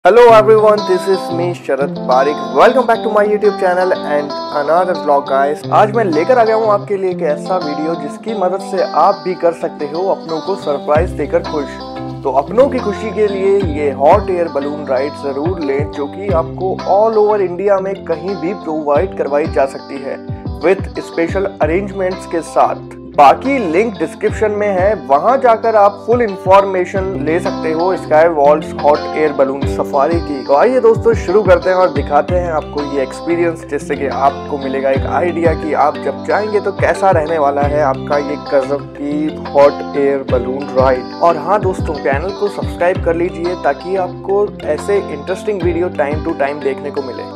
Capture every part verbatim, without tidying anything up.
Hello everyone, this is me Sharad Pareek. Welcome back to my YouTube channel and another vlog guys. आज मैं लेकर आ गया हूँ आपके लिए एक ऐसा वीडियो जिसकी मदद से आप भी कर सकते हो अपनों को सरप्राइज देकर खुश. तो अपनों की खुशी के लिए ये हॉट एयर बलून राइड जरूर लें जो कि आपको ऑल ओवर इंडिया में कहीं भी प्रोवाइड करवाई जा सकती है विद स्पेशल अरेंजमेंट्स के साथ. बाकी लिंक डिस्क्रिप्शन में है, वहां जाकर आप फुल इंफॉर्मेशन ले सकते हो Sky Waltz hot air balloon safari की. तो आइए दोस्तों शुरू करते हैं और दिखाते हैं आपको ये एक्सपीरियंस, जिससे कि आपको मिलेगा एक आइडिया कि आप जब जाएंगे तो कैसा रहने वाला है आपका ये गजब की हॉट एयर बलून राइड. और हाँ दोस्तों, चैनल को सब्सक्राइब कर लीजिए ताकि आपको ऐसे interesting video time to time देखने को मिले.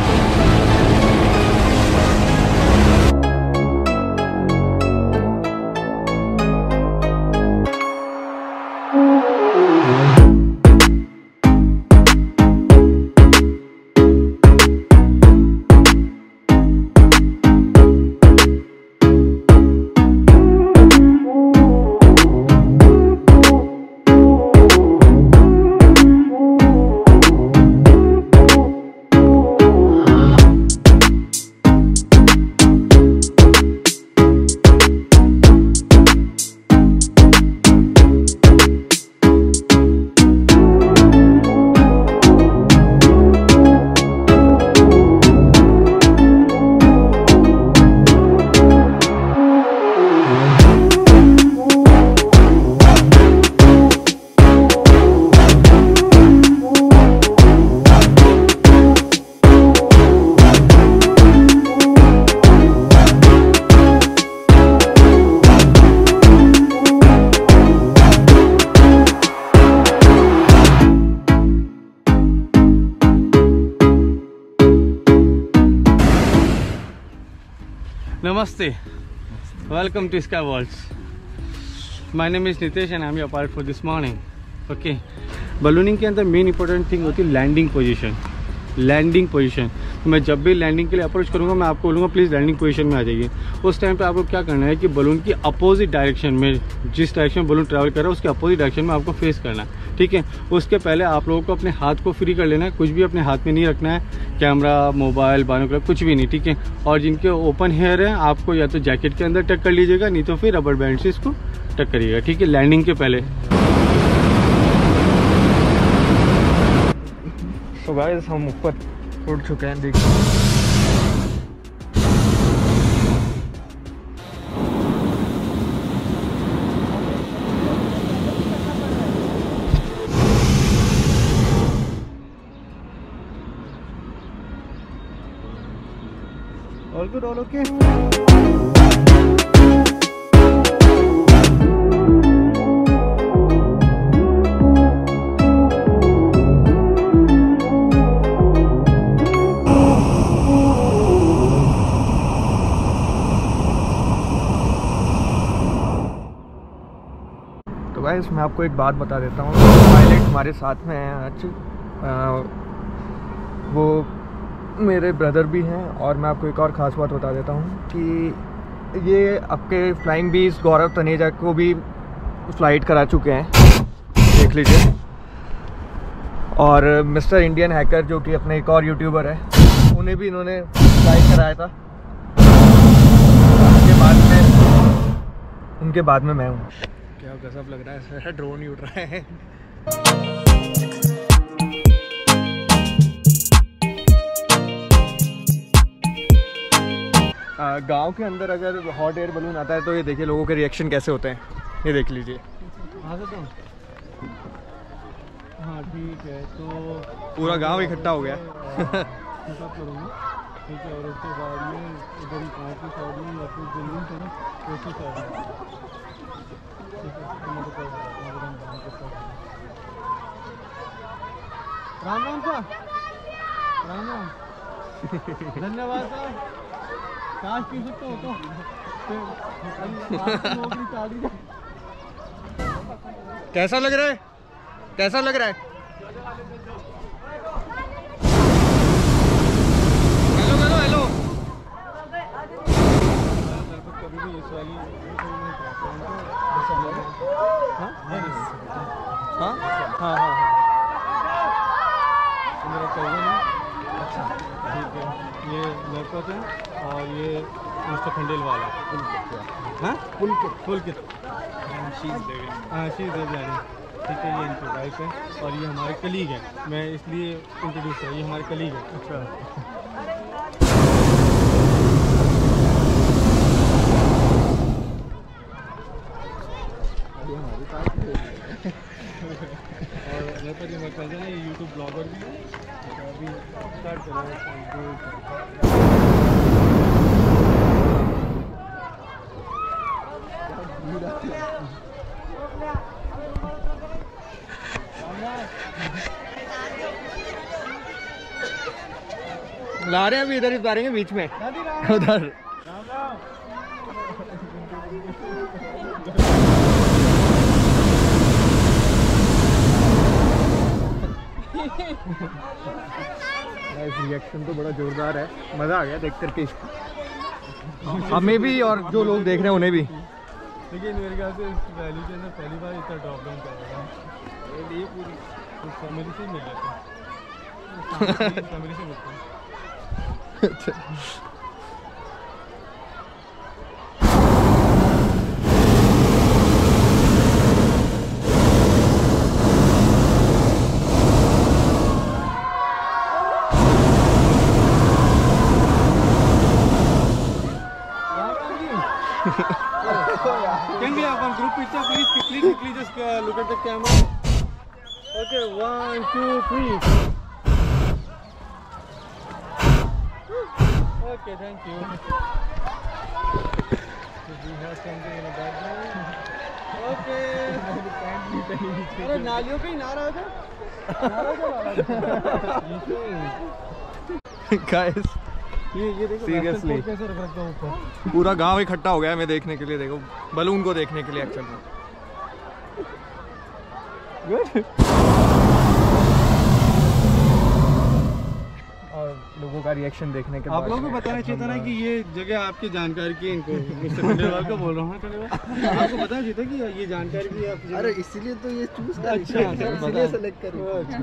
Namaste, welcome to Sky Walls. My name is Nitesh and I am your pilot for this morning. Okay, ballooning के अंदर मेन इंपॉर्टेंट थिंग होती है लैंडिंग पोजीशन. लैंडिंग पोजीशन तो मैं जब भी लैंडिंग के लिए अप्रोच करूंगा मैं आपको बोलूँगा प्लीज़ लैंडिंग पोजीशन में आ जाइए. उस टाइम पे आपको क्या करना है कि बलून की अपोजिट डायरेक्शन में, जिस डायरेक्शन में बलून ट्रैवल कर रहा है उसके अपोजिट डायरेक्शन में आपको फेस करना है. ठीक है, उसके पहले आप लोगों को अपने हाथ को फ्री कर लेना है. कुछ भी अपने हाथ में नहीं रखना है, कैमरा, मोबाइल, बाइनोकुलर कुछ भी नहीं. ठीक है, और जिनके ओपन हेयर हैं आपको या तो जैकेट के अंदर टक कर लीजिएगा, नहीं तो फिर रबर बैंड से इसको टक करिएगा. ठीक है, लैंडिंग के पहले. तो गाइस हम ऊपर उड़ चुके हैं, देखिए. All good, all okay. तो गाइस मैं आपको एक बात बता देता हूँ. पायलट हमारे साथ में हैं आज. आ, वो मेरे ब्रदर भी हैं. और मैं आपको एक और ख़ास बात बता देता हूँ कि ये आपके फ्लाइंग बीस गौरव तनेजा को भी फ्लाइट करा चुके हैं, देख लीजिए. और मिस्टर इंडियन हैकर जो कि अपने एक और यूट्यूबर है, उन्हें भी इन्होंने फ्लाइट कराया था. उनके बाद में उनके बाद में मैं हूँ. क्या गजब लग रहा है, सर ड्रोन ही उड़ रहा है. गांव के अंदर अगर हॉट एयर बलून आता है तो ये देखिए लोगों के रिएक्शन कैसे होते हैं, ये देख लीजिए. हाँ ठीक है, तो पूरा गांव इकट्ठा हो गया. ठीक है, और उसके बाद में इधर गाँव की साइड में या फिर दिल्ली से ना कोशिश कर रही है. ठीक है, तो मैं तो कर रहा हूँ गाँव के साथ. राम राम सर, राम राम, धन्यवाद सर. काश पी सकते हो तो कैसा लग रहा है, कैसा लग रहा है? Hello hello hello. कभी भी इस वाली हाँ हाँ हाँ हाँ. कज़न है। अच्छा ठीक है, ये लड़का है और ये मिस्टर खंडेलवाल है। हाँ पुलकित पुलकित हाँ शीज़ देवयानी, ठीक है। ये इनकी वाइफ है और ये हमारे कलीग हैं, मैं इसलिए इंट्रोड्यूस है, ये हमारे कलीग हैं। अच्छा और मेरे पर ये मेरा कज़न है, ये यूट्यूब ब्लॉगर भी है। तो अभी स्टार्ट कर रहे हैं। ला रहे हैं अभी, इधर ही उतारेंगे बीच में उधर। रिएक्शन तो बड़ा जोरदार है, मज़ा आ गया देख करके, हमें भी और जो लोग देख रहे हैं उन्हें भी। लेकिन मेरे ख्याल से इस वैली के अंदर पहली बार इतना ड्रॉप डाउन कर रहा है, ये पूरी फैमिली से ही मिल जाता है, फैमिली से मिलता है। अच्छा Can we have one group picture, please? Quickly, quickly, just uh, look at the camera. Okay, one, two, three. Okay, thank you. So we have something in the background. Okay. अरे नालियों पे ही नारा था। Guys. ये ये देखो seriously कैसे रख रखा हूं ऊपर, पूरा गांव इकट्ठा हो गया है मैं देखने के लिए, देखो बलून को देखने के लिए एक्चुअल में। गुड। और लोगों का रिएक्शन देखने के बाद आप लोगों को बताना चाहिए था ना कि ये जगह आपकी जानकारी की, इनको मिस्टर खंडेलवाल को बोल रहा हूँ आपको बताना चाहिए था कि ये जानकारी की आप। अरे इसीलिए तो ये चूज कर, अच्छा इसीलिए सेलेक्ट कर।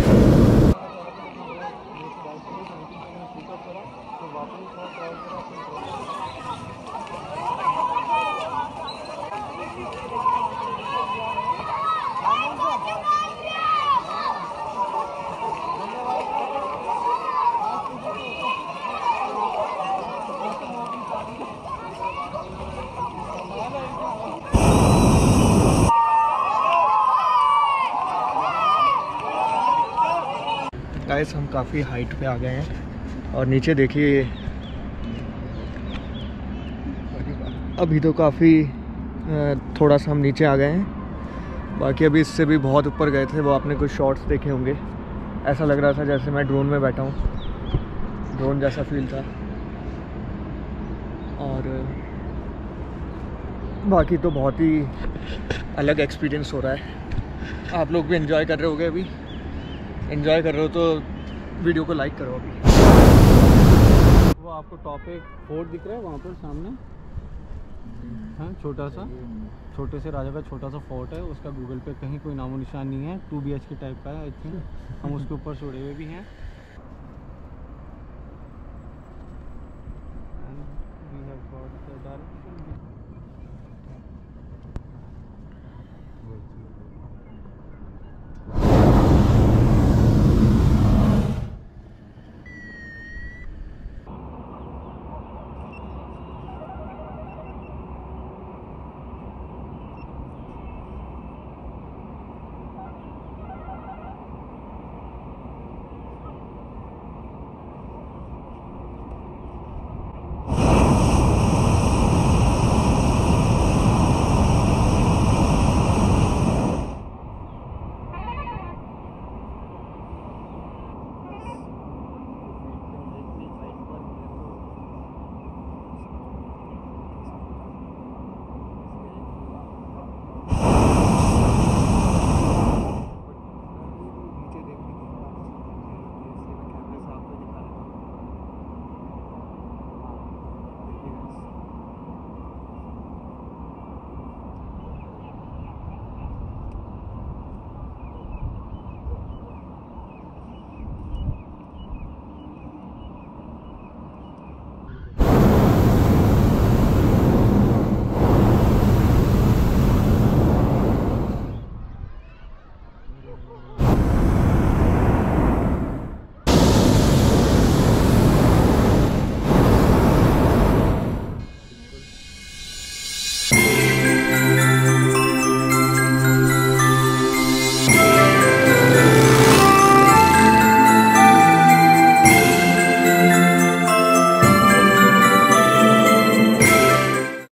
गाइस हम काफ़ी हाइट पे आ गए हैं और नीचे देखिए, अभी तो काफ़ी थोड़ा सा हम नीचे आ गए हैं, बाकी अभी इससे भी बहुत ऊपर गए थे, वो आपने कुछ शॉट्स देखे होंगे। ऐसा लग रहा था जैसे मैं ड्रोन में बैठा हूँ, ड्रोन जैसा फील था। और बाकी तो बहुत ही अलग एक्सपीरियंस हो रहा है। आप लोग भी एंजॉय कर रहे होगे, अभी एंजॉय कर रहे हो तो वीडियो को लाइक करो। अभी वो आपको टॉप एक फोर्ट दिख रहा है वहाँ पर सामने, हाँ छोटा सा, छोटे से राजा का छोटा सा फोर्ट है, उसका गूगल पे कहीं कोई नामो निशान नहीं है। Two B H K type का है आई थिंक, हम उसके ऊपर से उड़े हुए भी हैं। And we have got the direction.